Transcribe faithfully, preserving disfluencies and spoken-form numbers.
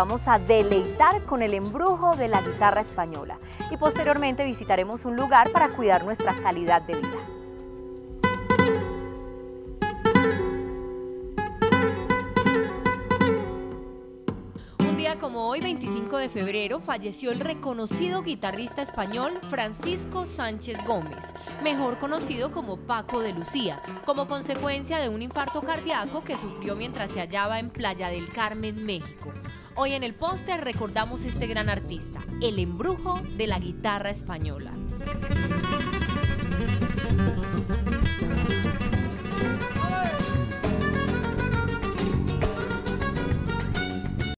vamos a deleitar con el embrujo de la guitarra española y posteriormente visitaremos un lugar para cuidar nuestra calidad de vida. Un día como hoy, veinticinco de febrero, falleció el reconocido guitarrista español Francisco Sánchez Gómez, mejor conocido como Paco de Lucía, como consecuencia de un infarto cardíaco que sufrió mientras se hallaba en Playa del Carmen, México. Hoy en el póster recordamos este gran artista, el embrujo de la guitarra española.